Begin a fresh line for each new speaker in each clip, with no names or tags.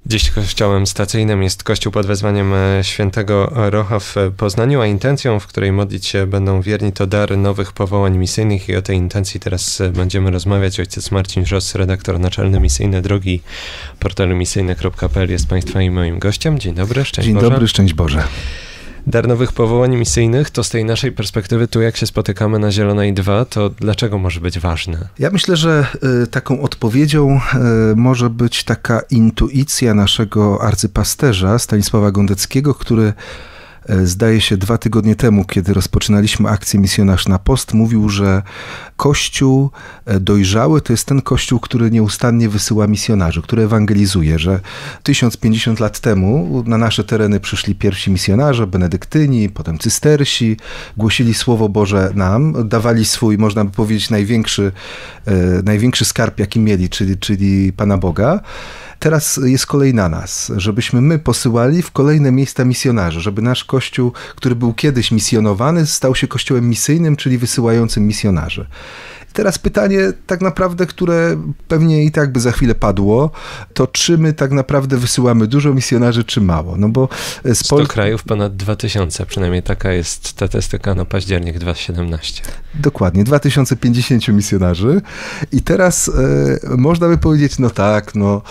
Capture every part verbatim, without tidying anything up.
Dziś kościołem stacyjnym jest kościół pod wezwaniem świętego Rocha w Poznaniu, a intencją, w której modlić się będą wierni, to dar nowych powołań misyjnych i o tej intencji teraz będziemy rozmawiać. Ojciec Marcin Wrzos, redaktor naczelny Misyjne Drogi, portalu misyjne kropka p l jest Państwa i moim gościem. Dzień dobry, szczęść
Dzień
Boże.
dobry, szczęść Boże.
Dar nowych powołań misyjnych to z tej naszej perspektywy, tu jak się spotykamy na Zielonej dwa, to dlaczego może być ważne?
Ja myślę, że y, taką odpowiedzią y, może być taka intuicja naszego arcypasterza Stanisława Gondeckiego, który zdaje się dwa tygodnie temu, kiedy rozpoczynaliśmy akcję Misjonarz na Post, mówił, że Kościół dojrzały to jest ten Kościół, który nieustannie wysyła misjonarzy, który ewangelizuje, że tysiąc pięćdziesiąt lat temu na nasze tereny przyszli pierwsi misjonarze, benedyktyni, potem cystersi, głosili Słowo Boże nam, dawali swój, można by powiedzieć, największy, największy skarb, jaki mieli, czyli, czyli Pana Boga. Teraz jest kolej na nas, żebyśmy my posyłali w kolejne miejsca misjonarzy, żeby nasz Kościół, który był kiedyś misjonowany, stał się kościołem misyjnym, czyli wysyłającym misjonarzy. I teraz pytanie tak naprawdę, które pewnie i tak by za chwilę padło, to czy my tak naprawdę wysyłamy dużo misjonarzy, czy mało? No bo z Pol...
sto krajów, ponad dwa tysiące, przynajmniej taka jest statystyka na październik dwa tysiące siedemnasty.
Dokładnie, dwa tysiące pięćdziesięciu misjonarzy i teraz e, można by powiedzieć, no tak, no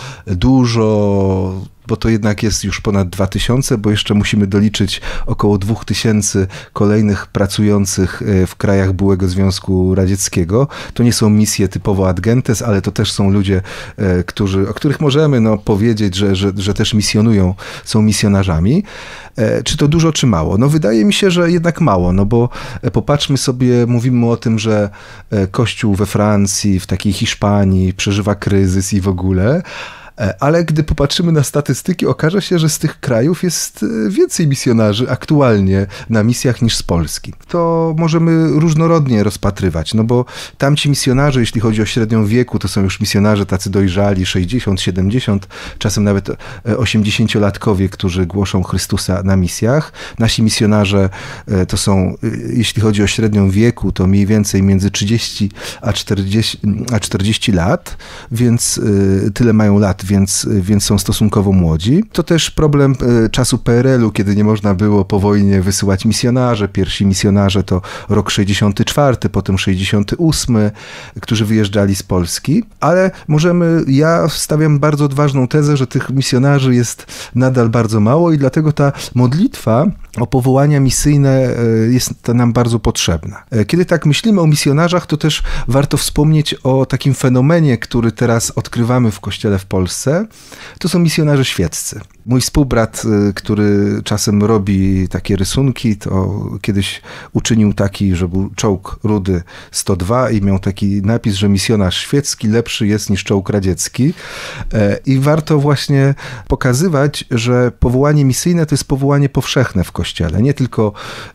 dużo, bo to jednak jest już ponad dwa tysiące, bo jeszcze musimy doliczyć około dwóch tysięcy kolejnych pracujących w krajach byłego Związku Radzieckiego. To nie są misje typowo ad gentes, ale to też są ludzie, którzy, o których możemy no, powiedzieć, że, że, że też misjonują, są misjonarzami. Czy to dużo, czy mało? No wydaje mi się, że jednak mało, no bo popatrzmy sobie, mówimy o tym, że Kościół we Francji, w takiej Hiszpanii przeżywa kryzys i w ogóle, ale gdy popatrzymy na statystyki, okaże się, że z tych krajów jest więcej misjonarzy aktualnie na misjach niż z Polski. To możemy różnorodnie rozpatrywać, no bo tamci misjonarze, jeśli chodzi o średnią wieku, to są już misjonarze tacy dojrzali, sześćdziesiąt, siedemdziesiąt, czasem nawet osiemdziesięciolatkowie, którzy głoszą Chrystusa na misjach. Nasi misjonarze to są, jeśli chodzi o średnią wieku, to mniej więcej między trzydzieści a czterdzieści lat, więc tyle mają lat, Więc, więc są stosunkowo młodzi. To też problem czasu P R L u, kiedy nie można było po wojnie wysyłać misjonarzy. Pierwsi misjonarze to rok sześćdziesiąty czwarty, potem sześćdziesiąty ósmy, którzy wyjeżdżali z Polski. Ale możemy, ja stawiam bardzo odważną tezę, że tych misjonarzy jest nadal bardzo mało i dlatego ta modlitwa o powołania misyjne jest nam bardzo potrzebna. Kiedy tak myślimy o misjonarzach, to też warto wspomnieć o takim fenomenie, który teraz odkrywamy w Kościele w Polsce. To są misjonarze świeccy. Mój współbrat, który czasem robi takie rysunki, to kiedyś uczynił taki, że był czołg Rudy sto dwa i miał taki napis, że misjonarz świecki lepszy jest niż czołg radziecki. I warto właśnie pokazywać, że powołanie misyjne to jest powołanie powszechne w Kościele. Nie tylko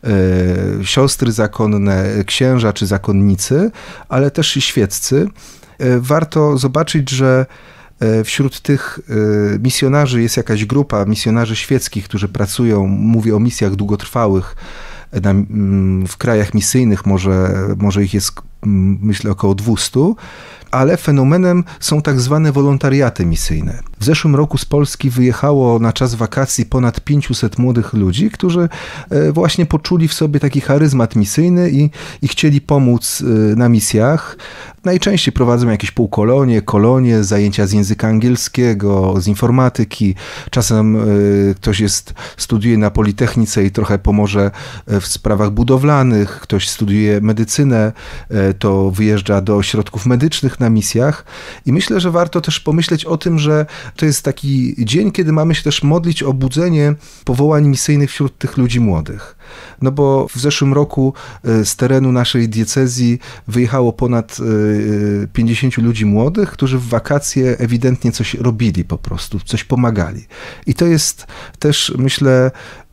e, siostry zakonne, księża czy zakonnicy, ale też i świeccy. E, warto zobaczyć, że wśród tych misjonarzy jest jakaś grupa misjonarzy świeckich, którzy pracują, mówię o misjach długotrwałych na, w krajach misyjnych, może, może ich jest, myślę, około dwustu, ale fenomenem są tak zwane wolontariaty misyjne. W zeszłym roku z Polski wyjechało na czas wakacji ponad pięciuset młodych ludzi, którzy właśnie poczuli w sobie taki charyzmat misyjny i, i chcieli pomóc na misjach. Najczęściej prowadzą jakieś półkolonie, kolonie, zajęcia z języka angielskiego, z informatyki. Czasem ktoś jest, studiuje na Politechnice i trochę pomoże w sprawach budowlanych. Ktoś studiuje medycynę, to wyjeżdża do ośrodków medycznych na misjach. I myślę, że warto też pomyśleć o tym, że to jest taki dzień, kiedy mamy się też modlić o budzenie powołań misyjnych wśród tych ludzi młodych. No bo w zeszłym roku z terenu naszej diecezji wyjechało ponad pięćdziesięciu ludzi młodych, którzy w wakacje ewidentnie coś robili po prostu, coś pomagali. I to jest też, myślę,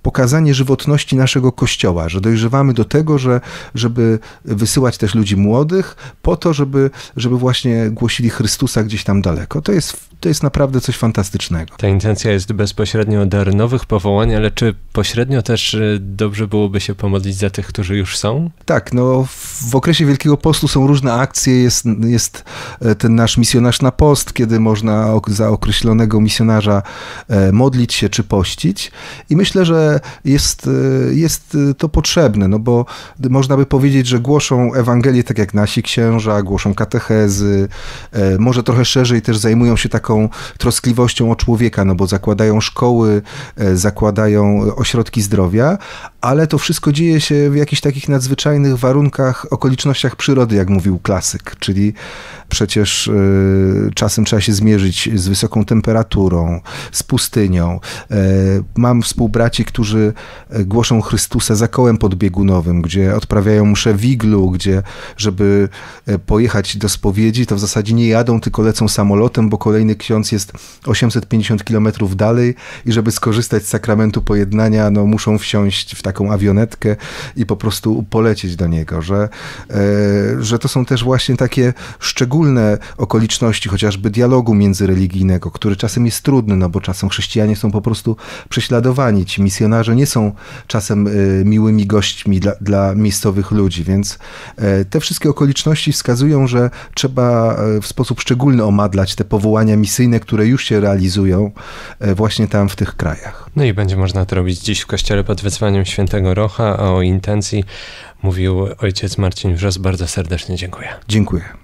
pokazanie żywotności naszego Kościoła, że dojrzewamy do tego, że, żeby wysyłać też ludzi młodych po to, żeby, żeby właśnie głosili Chrystusa gdzieś tam daleko. To jest, to jest naprawdę coś fantastycznego.
Ta intencja jest bezpośrednio dar nowych powołań, ale czy pośrednio też dobrze byłoby się pomodlić za tych, którzy już są?
Tak, no w okresie Wielkiego Postu są różne akcje, jest, jest ten nasz misjonarz na post, kiedy można za określonego misjonarza modlić się czy pościć i myślę, że jest, jest to potrzebne, no bo można by powiedzieć, że głoszą Ewangelię tak jak nasi księża, głoszą katechezy, może trochę szerzej też zajmują się taką troskliwością o człowieka, no bo zakładają szkoły, zakładają ośrodki zdrowia, ale to wszystko dzieje się w jakichś takich nadzwyczajnych warunkach, okolicznościach przyrody, jak mówił klasyk, czyli przecież y, czasem trzeba się zmierzyć z wysoką temperaturą, z pustynią. Y, mam współbraci, którzy głoszą Chrystusa za kołem podbiegunowym, gdzie odprawiają mszę w iglu, gdzie żeby pojechać do spowiedzi, to w zasadzie nie jadą, tylko lecą samolotem, bo kolejny ksiądz jest osiemset pięćdziesiąt kilometrów dalej i żeby skorzystać z sakramentu pojednania, no muszą wsiąść w taką awionetkę i po prostu polecieć do niego, że, y, że to są też właśnie takie szczególne okoliczności, chociażby dialogu międzyreligijnego, który czasem jest trudny, no bo czasem chrześcijanie są po prostu prześladowani. Ci misjonarze nie są czasem y, miłymi gośćmi dla, dla miejscowych ludzi, więc y, te wszystkie okoliczności wskazują, że trzeba y, w sposób szczególny omadlać te powołania misyjne, które już się realizują y, właśnie tam w tych krajach.
No i będzie można to robić dziś w kościele pod wezwaniem świętego Rocha, a o intencji mówił ojciec Marcin Wrzos. Bardzo serdecznie dziękuję.
Dziękuję.